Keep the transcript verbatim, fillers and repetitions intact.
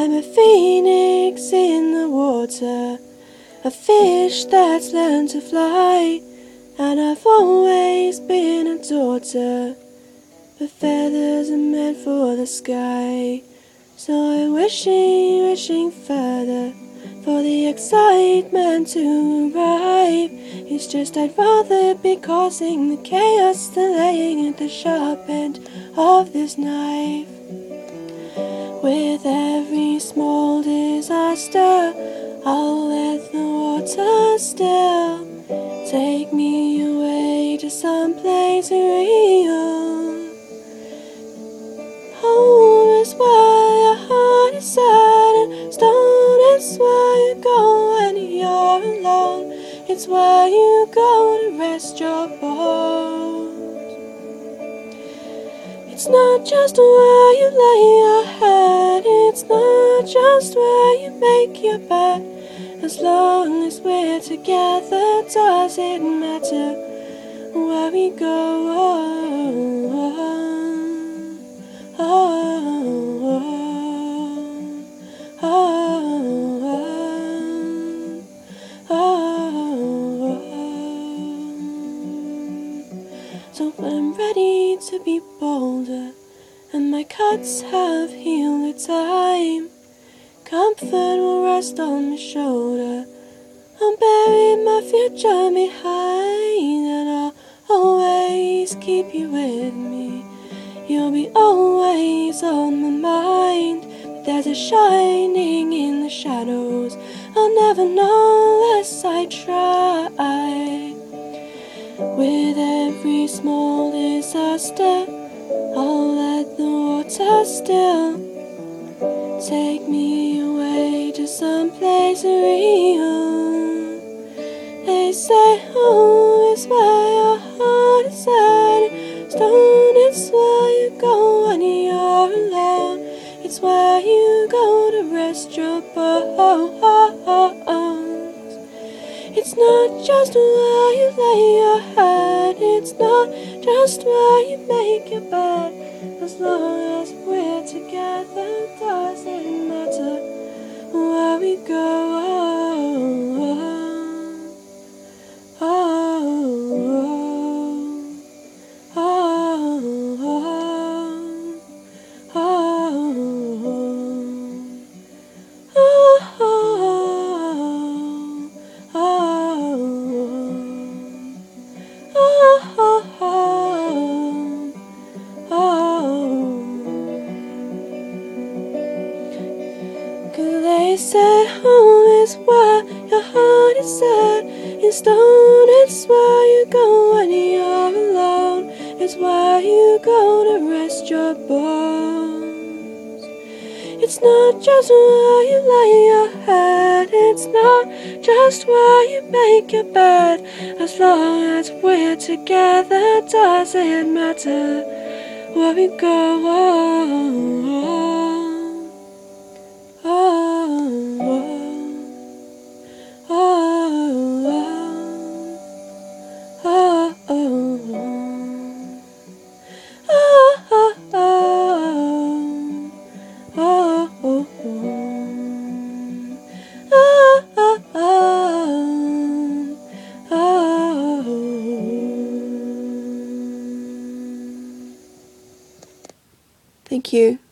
I'm a phoenix in the water, a fish that's learned to fly, and I've always been a daughter, but feathers are meant for the sky. So I'm wishing, wishing further for the excitement to arrive. It's just I'd rather be causing the chaos than laying at the sharp end of this knife. With every small disaster, I'll let the water still take me away to some place real. Home is where your heart is set in stone. It's where you go when you're alone. It's where you go to rest your bones. It's not just where you lay your head, it's not just where you make your bed. As long as we're together, does it matter where we go? Oh, oh, oh, oh, oh, oh. So when I'm ready to be bolder and my cuts have healed in time, comfort will rest on my shoulder. I'll bury my future behind, and I'll always keep you with me. You'll be always on my mind, but there's a shining in the shadows I'll never know unless I try. With every small disaster, I'll let the water still take me away to some place real. They say home is where your heart is set. Stone, it's where you go when you're alone. It's where you go to rest your bones. It's not just where you lay your head, it's not just where you make your bed. As long as we're together, does it matter where we go? Oh, oh, oh, oh, oh, oh, they say home is where your heart is set in stone. It's where you go when you're alone. It's where you go to rest your bones. It's not just where you lay your head, it's not just where you make your bed. As long as we're together, does it matter where we go? Oh, thank you.